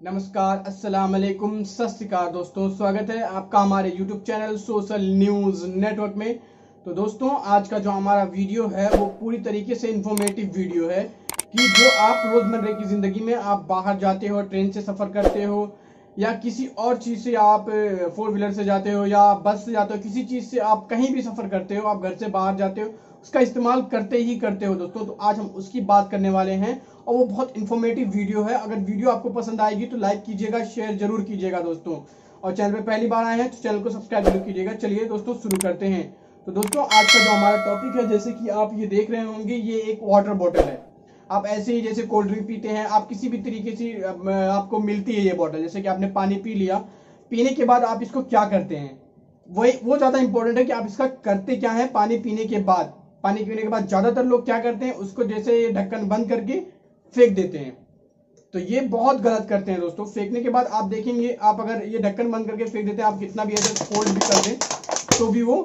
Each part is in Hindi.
नमस्कार, अस्सलाम वालेकुम, सत श्री अकाल दोस्तों। स्वागत है आपका हमारे YouTube channel social news network में। तो दोस्तों, आज का जो हमारा वीडियो है वो पूरी तरीके से इंफॉर्मेटिव वीडियो है कि जो आप रोजमर्रा की जिंदगी में आप बाहर जाते हो, ट्रेन से सफर करते हो या किसी और चीज से, आप 4 व्हीलर से जाते हो या बस से जाते हो, किसी चीज से आप कहीं भी सफर करते हो, आप घर से बाहर जाते हो, उसका इस्तेमाल करते ही करते हो दोस्तों। तो आज हम उसकी बात करने वाले हैं और वो बहुत इंफॉर्मेटिव वीडियो है। अगर वीडियो आपको पसंद आएगी तो लाइक कीजिएगा, शेयर जरूर कीजिएगा दोस्तों। और चैनल पे पहली बार आए हैं तो चैनल को सब्सक्राइब जरूर कीजिएगा। चलिए दोस्तों, शुरू करते हैं। तो दोस्तों, आज का जो हमारा टॉपिक है, जैसे कि आप ये देख रहे होंगे, ये एक वाटर बॉटल है। आप ऐसे ही जैसे कोल्ड ड्रिंक पीते हैं, आप किसी भी तरीके से आपको मिलती है ये बॉटल। जैसे कि आपने पानी पी लिया, पीने के बाद आप इसको क्या करते हैं, वो ज्यादा इंपॉर्टेंट है कि आप इसका करते क्या है। पानी पीने के बाद ज्यादातर लोग क्या करते हैं, उसको जैसे ढक्कन बंद करके फेंक देते हैं। तो ये बहुत गलत करते हैं दोस्तों। फेंकने के बाद आप देखेंगे, आप अगर ये ढक्कन बंद करके फेंक देते हैं, आप कितना भी ऐसा फोल्ड भी कर दें तो भी वो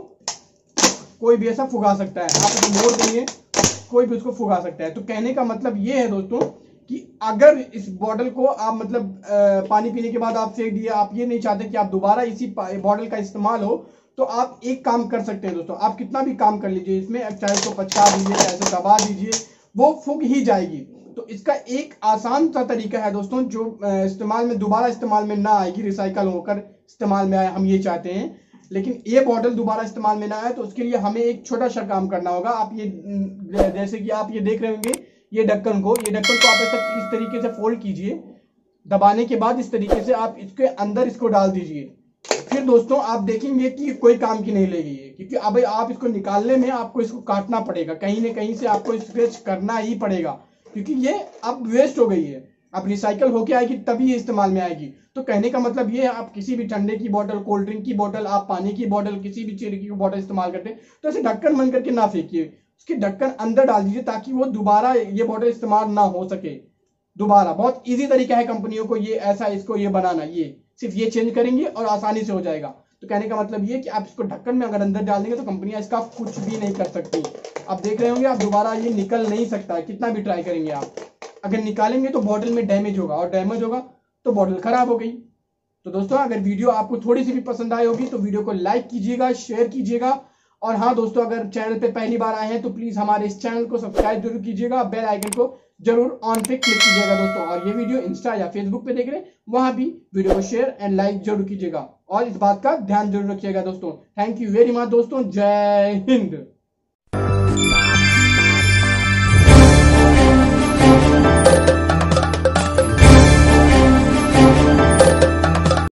कोई भी ऐसा फुगा सकता है। आप उसको मोड़ देंगे, कोई भी उसको फुगा सकता है। तो कहने का मतलब ये है दोस्तों कि अगर इस बॉटल को आप पानी पीने के बाद आप फेंक दिए, आप ये नहीं चाहते कि आप दोबारा इसी बॉटल का इस्तेमाल हो, तो आप एक काम कर सकते हैं दोस्तों। आप कितना भी काम कर लीजिए इसमें, चाहे उसको पचका दीजिए, चाहे उसको दबा दीजिए, वो फूक ही जाएगी। तो इसका एक आसान सा तरीका है दोस्तों, जो इस्तेमाल में दोबारा इस्तेमाल में ना आएगी, रिसाइकल होकर इस्तेमाल में आए, हम ये चाहते हैं। लेकिन ये बॉटल दोबारा इस्तेमाल में ना आए, तो उसके लिए हमें एक छोटा सा काम करना होगा। आप ये जैसे कि आप ये देख रहे होंगे, ये ढक्कन को आप ऐसा इस तरीके से फोल्ड कीजिए। दबाने के बाद इस तरीके से आप इसके अंदर इसको डाल दीजिए। फिर दोस्तों, आप देखेंगे कि कोई काम की नहीं लेगी ये, क्योंकि अब आप इसको निकालने में आपको इसको काटना पड़ेगा, कहीं ना कहीं से आपको स्क्रैच करना ही पड़ेगा, क्योंकि ये अब वेस्ट हो गई है। अब रिसाइकल होके आएगी तभी ये इस्तेमाल में आएगी। तो कहने का मतलब ये है, आप किसी भी ठंडे की बोतल, कोल्ड ड्रिंक की बोतल, आप पानी की बोतल, किसी भी चीज की बोतल इस्तेमाल करते हैं, तो ऐसे ढक्कन बंद करके ना फेंकिए, उसके ढक्कन अंदर डाल दीजिए, ताकि वो दोबारा ये बोतल इस्तेमाल ना हो सके दोबारा। बहुत इजी तरीका है कंपनियों को ये ऐसा इसको ये बनाना, ये सिर्फ ये चेंज करेंगे और आसानी से हो जाएगा। तो कहने का मतलब ये कि आप इसको ढक्कन में अगर अंदर डाल देंगे तो कंपनियां इसका कुछ भी नहीं कर सकती। आप देख रहे होंगे, आप दोबारा ये निकल नहीं सकता है, कितना भी ट्राई करेंगे आप। अगर निकालेंगे तो बॉटल में डैमेज होगा, और डैमेज होगा तो बॉटल खराब हो गई। तो दोस्तों, अगर वीडियो आपको थोड़ी सी भी पसंद आई होगी तो वीडियो को लाइक कीजिएगा, शेयर कीजिएगा। और हाँ दोस्तों, अगर चैनल पे पहली बार आए हैं तो प्लीज हमारे इस चैनल को सब्सक्राइब जरूर कीजिएगा, बेल आइकन को जरूर ऑन पे क्लिक कीजिएगा दोस्तों। और ये वीडियो इंस्टा या फेसबुक पे देख रहे हैं, वहां भी वीडियो को शेयर एंड लाइक जरूर कीजिएगा, और इस बात का ध्यान जरूर रखिएगा दोस्तों। थैंक यू वेरी मच दोस्तों, जय हिंद।